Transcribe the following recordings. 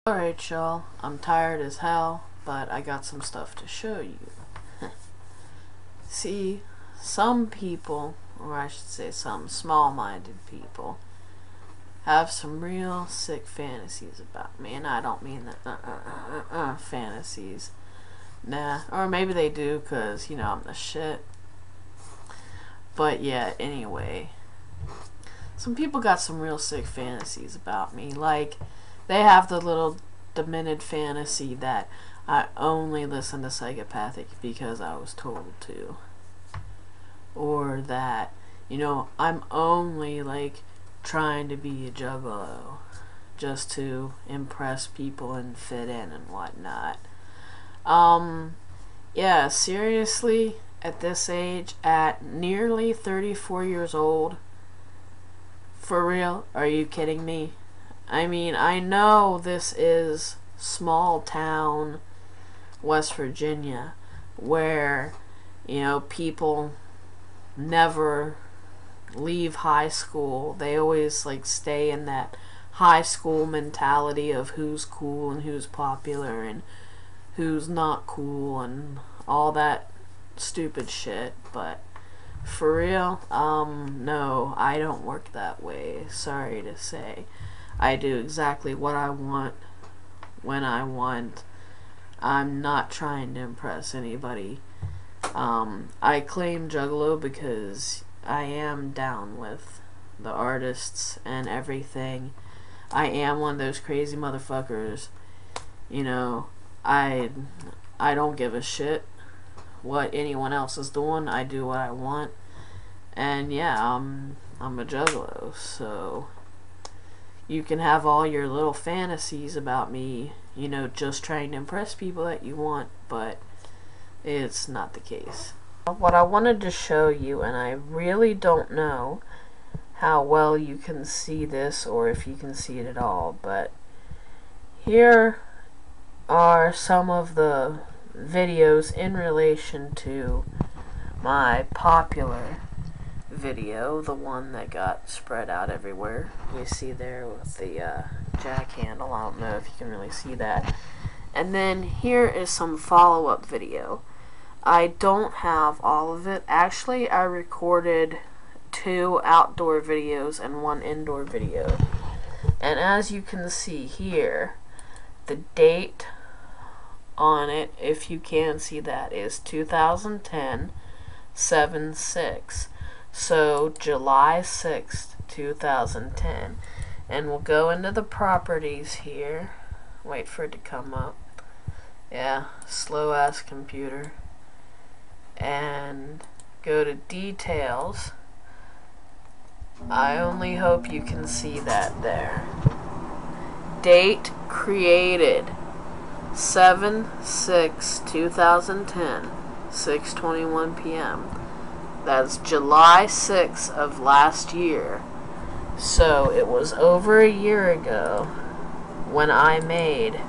Alright, y'all, I'm tired as hell, but I got some stuff to show you. See, some people, or I should say some small-minded people, have some real sick fantasies about me, and I don't mean the fantasies. Nah, or maybe they do, cause, you know, I'm the shit. But yeah, anyway, some people got some real sick fantasies about me. Like, they have the little demented fantasy that I only listen to psychopathic because I was told to. Or that, you know, I'm only, like, trying to be a juggalo just to impress people and fit in and whatnot. Yeah, seriously, at this age, at nearly 34 years old, for real, are you kidding me? I mean, I know this is small town West Virginia where, you know, people never leave high school. They always, like, stay in that high school mentality of who's cool and who's popular and who's not cool and all that stupid shit. But for real, no, I don't work that way. Sorry to say. I do exactly what I want when I want. I'm not trying to impress anybody. I claim Juggalo because I am down with the artists and everything. I am one of those crazy motherfuckers. You know, I don't give a shit what anyone else is doing. I do what I want. And yeah, I'm a Juggalo, so you can have all your little fantasies about me, you know, just trying to impress people that you want, but it's not the case. What I wanted to show you, and I really don't know how well you can see this or if you can see it at all, but here are some of the videos in relation to my popular video, the one that got spread out everywhere. You see there with the jack handle. I don't know if you can really see that. And then here is some follow-up video. I don't have all of it. Actually, I recorded 2 outdoor videos and 1 indoor video. And as you can see here, the date on it, if you can see that, is 2010 7/6. So July 6th, 2010. And we'll go into the properties here. Wait for it to come up. Yeah, slow ass computer. And go to details. I only hope you can see that there. Date created 7/6/2010, 6:21 p.m. That's July 6th of last year. So it was over a year ago when I made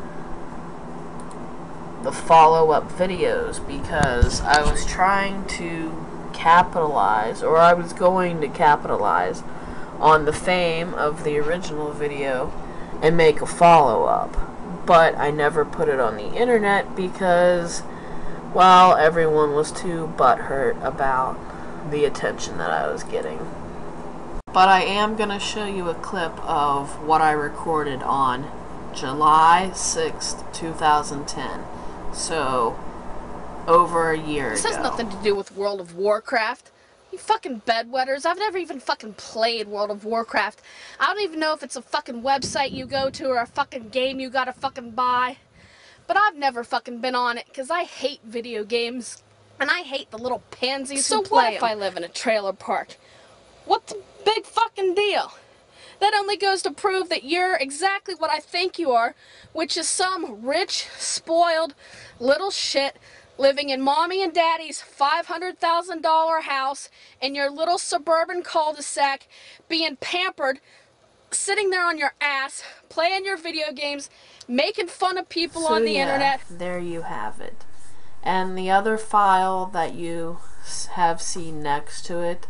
the follow-up videos, because I was trying to capitalize, or I was going to capitalize on the fame of the original video and make a follow-up. But I never put it on the internet because, well, everyone was too butthurt about the attention that I was getting. But I am going to show you a clip of what I recorded on July 6th, 2010. So, over a year ago. This has nothing to do with World of Warcraft. You fucking bedwetters. I've never even fucking played World of Warcraft. I don't even know if it's a fucking website you go to or a fucking game you gotta fucking buy. But I've never fucking been on it because I hate video games. And I hate the little pansies who play them. So what if I live in a trailer park? What's the big fucking deal? That only goes to prove that you're exactly what I think you are, which is some rich, spoiled little shit living in mommy and daddy's $500,000 house in your little suburban cul-de-sac, being pampered, sitting there on your ass, playing your video games, making fun of people on the internet. There you have it. And the other file that you have seen next to it,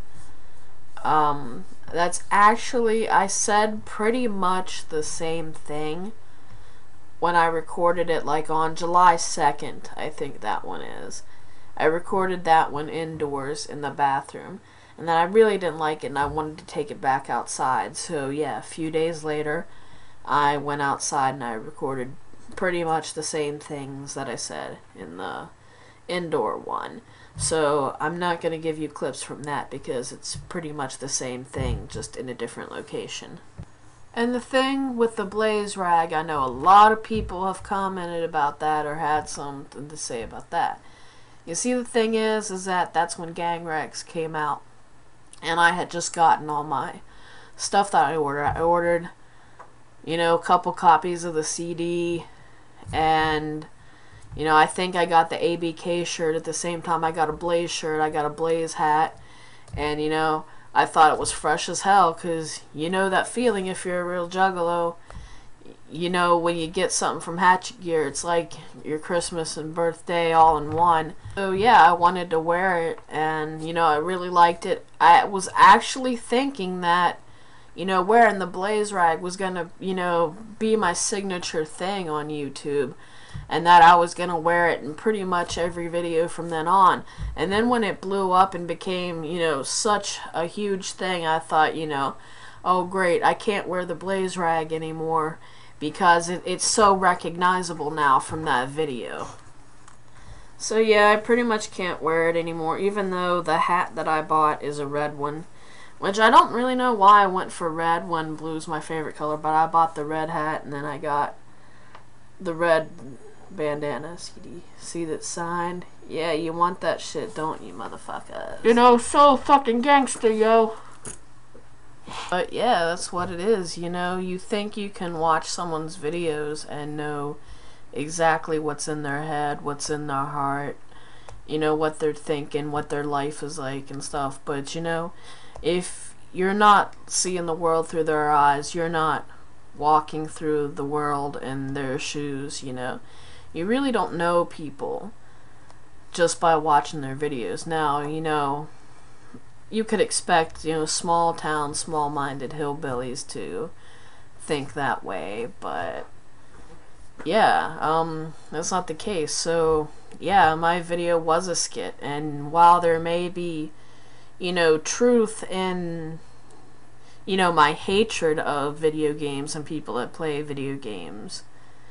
that's actually, I said pretty much the same thing, when I recorded it, like on July 2nd, I think that one is. I recorded that one indoors in the bathroom. And then I really didn't like it and I wanted to take it back outside. So yeah, a few days later, I went outside and I recorded pretty much the same things that I said in the indoor one. So I'm not going to give you clips from that because it's pretty much the same thing, just in a different location. And the thing with the blaze rag, I know a lot of people have commented about that or had something to say about that. You see, the thing is that that's when Gang Rex came out. And I had just gotten all my stuff that I ordered. I ordered, you know, a couple copies of the CD. And, you know, I think I got the ABK shirt at the same time I got a Blaze shirt. I got a Blaze hat. And, you know, I thought it was fresh as hell, because you know that feeling if you're a real juggalo. You know, when you get something from Hatchet Gear, it's like your Christmas and birthday all in one. So yeah, I wanted to wear it, and you know, I really liked it. I was actually thinking that, you know, wearing the blaze rag was gonna, you know, be my signature thing on YouTube, and that I was gonna wear it in pretty much every video from then on. And then when it blew up and became, you know, such a huge thing, I thought, you know, oh great, I can't wear the blaze rag anymore because it's so recognizable now from that video. So yeah, I pretty much can't wear it anymore, even though the hat that I bought is a red one, which I don't really know why I went for red when blue's my favorite color, but I bought the red hat and then I got the red bandana. See that sign? Yeah, you want that shit, don't you, motherfuckers? You know, so fucking gangster, yo. But yeah, that's what it is, you know. You think you can watch someone's videos and know exactly what's in their head, what's in their heart, you know, what they're thinking, what their life is like and stuff. But, you know, if you're not seeing the world through their eyes, you're not walking through the world in their shoes, you know. You really don't know people just by watching their videos. Now, you know, you could expect, you know, small town, small-minded hillbillies to think that way, but yeah, that's not the case. So yeah, my video was a skit, and while there may be, you know, truth in, you know, my hatred of video games and people that play video games,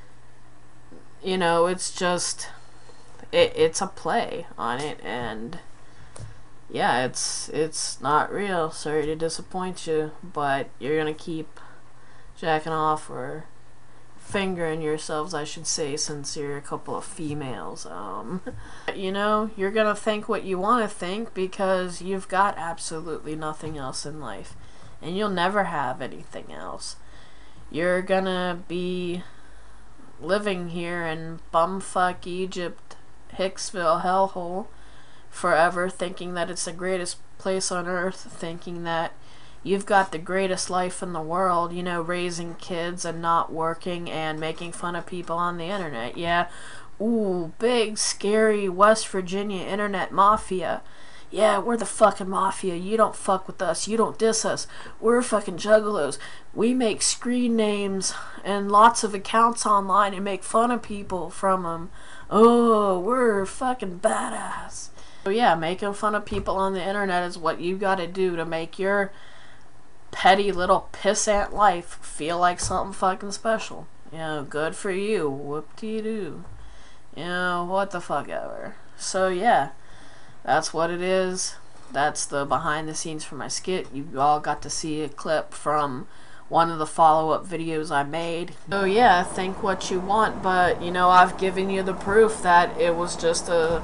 you know, it's just it's a play on it, and yeah, it's not real. Sorry to disappoint you, but you're gonna keep jacking off or fingering yourselves, I should say, since you're a couple of females. You know, you're gonna think what you want to think because you've got absolutely nothing else in life, and you'll never have anything else. You're gonna be living here in bumfuck Egypt, Hicksville hellhole forever, thinking that it's the greatest place on earth, thinking that you've got the greatest life in the world, you know, raising kids and not working and making fun of people on the internet. Yeah, ooh, big, scary West Virginia internet mafia. Yeah, we're the fucking mafia. You don't fuck with us. You don't diss us. We're fucking juggalos. We make screen names and lots of accounts online and make fun of people from them. Oh, we're fucking badass. So yeah, making fun of people on the internet is what you gotta do to make your petty little pissant life feel like something fucking special. You know, good for you. Whoop-de-doo. You know, what the fuck ever. So yeah, that's what it is. That's the behind the scenes for my skit. You all got to see a clip from one of the follow-up videos I made. So yeah, think what you want, but you know, I've given you the proof that it was just a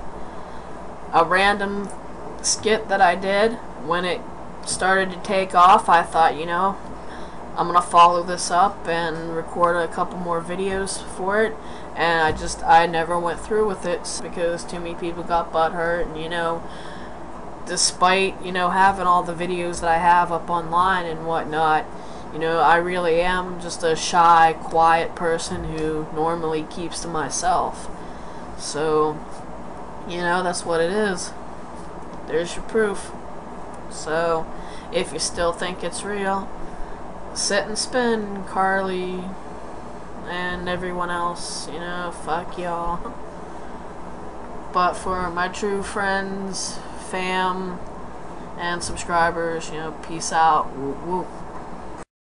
random skit that I did. When it started to take off, I thought, you know, I'm gonna follow this up and record a couple more videos for it, and I never went through with it because too many people got butthurt. And you know, despite, you know, having all the videos that I have up online and whatnot, you know, I really am just a shy, quiet person who normally keeps to myself. So you know, that's what it is. There's your proof. So, if you still think it's real, sit and spin, Carly. and everyone else, you know, fuck y'all. But for my true friends, fam, and subscribers, you know, peace out. Whoop, whoop.